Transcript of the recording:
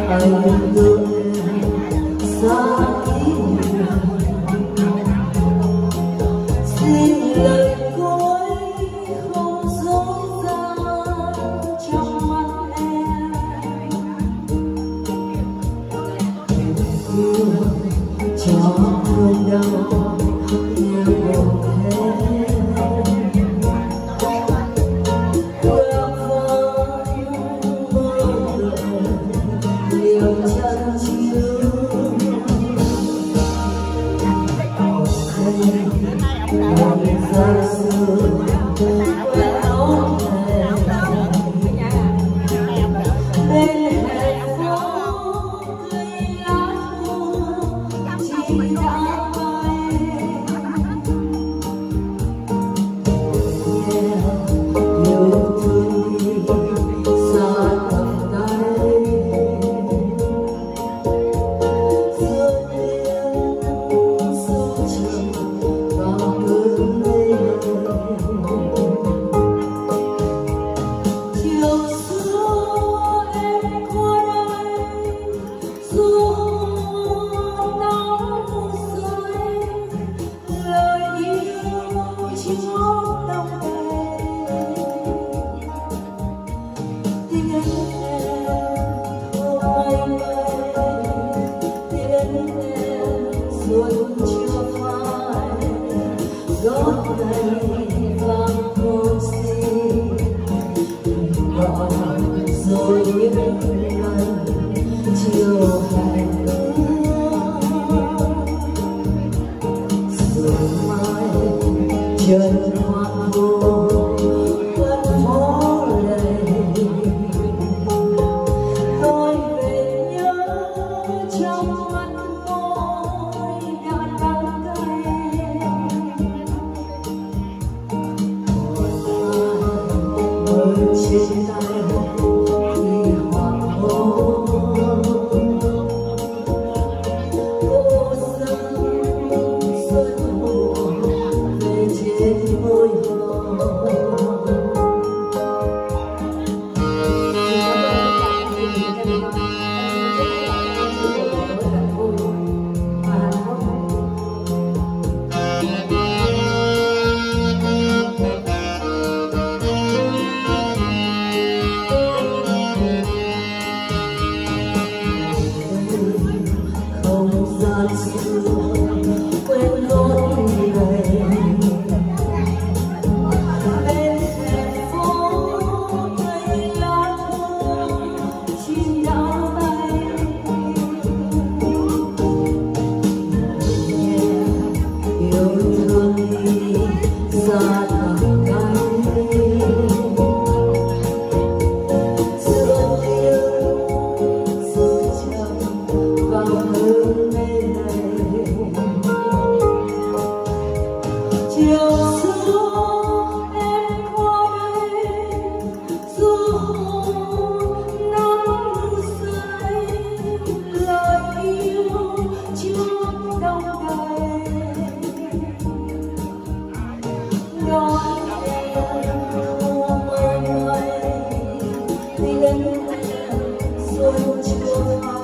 anh đưa xa kỷ niệm xin lời cuối không dối gian trong mắt em yêu cho thương đau yêu một thế liều chân chiếu một giây xưa quen áo bên hè phố cây lá thu chỉ đã bay yêu thương đi xa tầm tay xuân chưa phai gót này vang hôn xin gọi rồi những lần chiều hẹn rồi mai chân hoang vô vẫn phố lầy tôi về nhớ trong mắt tôi đã đắng cay mơ trên tay khi hoàng hôn cô dâng xuân buồn về trên môi hồng. Không gian xưa quên lối về bên hè phố cây lá thu chim đã bay yêu thương đi xa tầm tay chiều xưa em qua đây dù nắng say lời yêu chưa đông đầy nói em thu mây mây vì đến em xuân chưa